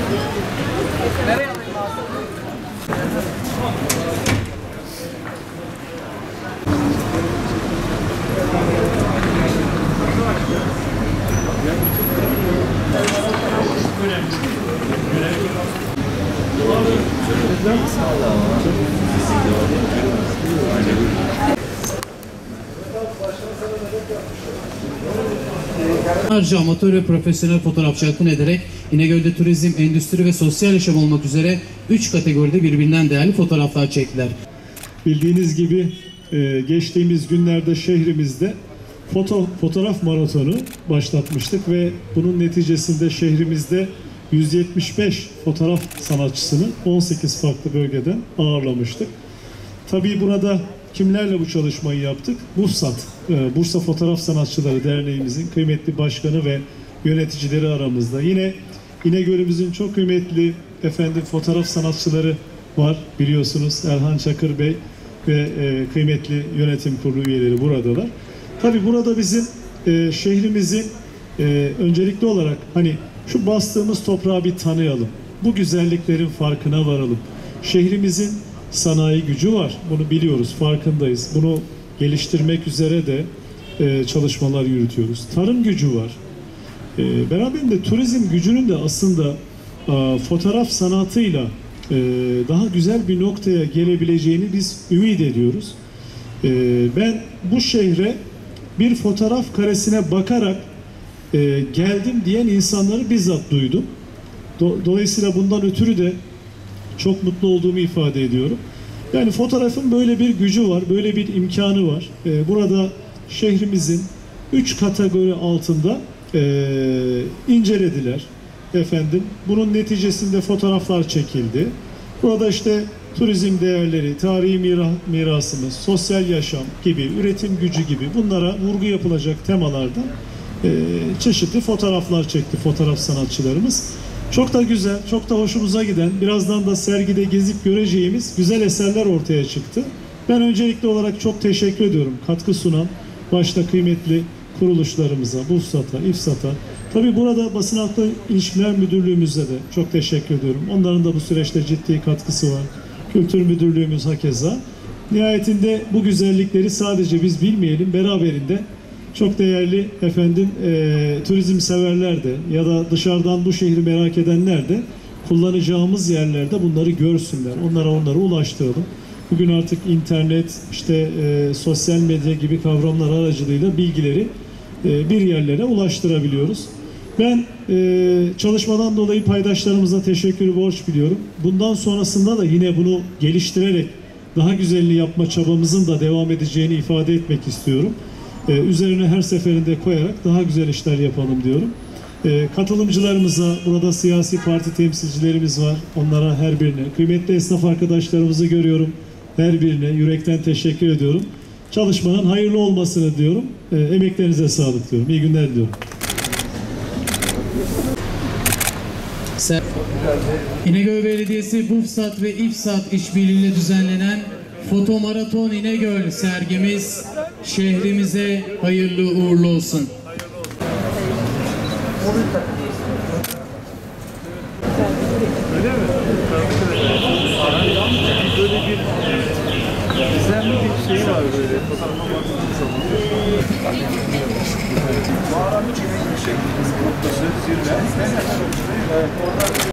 Nereye alayım abi? Onlarca amatör ve profesyonel fotoğrafçı akın ederek İnegöl'de turizm, endüstri ve sosyal yaşam olmak üzere 3 kategoride birbirinden değerli fotoğraflar çektiler. Bildiğiniz gibi geçtiğimiz günlerde şehrimizde fotoğraf maratonu başlatmıştık ve bunun neticesinde şehrimizde 175 fotoğraf sanatçısını 18 farklı bölgeden ağırlamıştık. Tabii burada kimlerle bu çalışmayı yaptık? BUFSAT, Bursa Fotoğraf Sanatçıları Derneğimizin kıymetli başkanı ve yöneticileri aramızda. Yine İnegöl'ümüzün çok kıymetli fotoğraf sanatçıları var, biliyorsunuz. Erhan Çakır Bey ve kıymetli yönetim kurulu üyeleri buradalar. Tabii burada bizim şehrimizin öncelikli olarak hani şu bastığımız toprağı bir tanıyalım. Bu güzelliklerin farkına varalım. Şehrimizin sanayi gücü var. Bunu biliyoruz, farkındayız. Bunu geliştirmek üzere de çalışmalar yürütüyoruz. Tarım gücü var. Beraberinde turizm gücünün de aslında fotoğraf sanatıyla daha güzel bir noktaya gelebileceğini biz ümit ediyoruz. Ben bu şehre bir fotoğraf karesine bakarak geldim diyen insanları bizzat duydum. Dolayısıyla bundan ötürü de çok mutlu olduğumu ifade ediyorum. Yani fotoğrafın böyle bir gücü var, böyle bir imkanı var. Burada şehrimizin 3 kategori altında incelediler. Bunun neticesinde fotoğraflar çekildi. Burada işte turizm değerleri, tarihi mirasımız, sosyal yaşam gibi, üretim gücü gibi bunlara vurgu yapılacak temalarda çeşitli fotoğraflar çekti fotoğraf sanatçılarımız. Çok da güzel, çok da hoşumuza giden, birazdan da sergide gezip göreceğimiz güzel eserler ortaya çıktı. Ben öncelikli olarak çok teşekkür ediyorum katkı sunan başta kıymetli kuruluşlarımıza, BUFSAT'a, İFSAT'a. Tabii burada Basın Halkla İlişkiler Müdürlüğümüze de çok teşekkür ediyorum. Onların da bu süreçte ciddi katkısı var. Kültür Müdürlüğümüz hakeza. Nihayetinde bu güzellikleri sadece biz bilmeyelim, beraberinde çok değerli turizm severler de ya da dışarıdan bu şehri merak edenler de kullanacağımız yerlerde bunları görsünler. Onlara ulaştıralım. Bugün artık internet, sosyal medya gibi kavramlar aracılığıyla bilgileri bir yerlere ulaştırabiliyoruz. Ben çalışmadan dolayı paydaşlarımıza teşekkür borç biliyorum. Bundan sonrasında da yine bunu geliştirerek daha güzelini yapma çabamızın da devam edeceğini ifade etmek istiyorum. Üzerine her seferinde koyarak daha güzel işler yapalım diyorum. Katılımcılarımıza, burada siyasi parti temsilcilerimiz var. Onlara her birine, kıymetli esnaf arkadaşlarımızı görüyorum. Her birine yürekten teşekkür ediyorum. Çalışmanın hayırlı olmasını diyorum. Emeklerinize sağlık diyorum. İyi günler diliyorum. İnegöl Belediyesi, BUFSAT ve İFSAT işbirliğiyle düzenlenen Foto Maraton İnegöl sergimiz şehrimize hayırlı uğurlu olsun. Öyle mi? Böyle bir gizemli bir şey var böyle. Fotoğrafa baktığınız zaman. Mağaranın çekilmiş şeklimiz noktası zirve.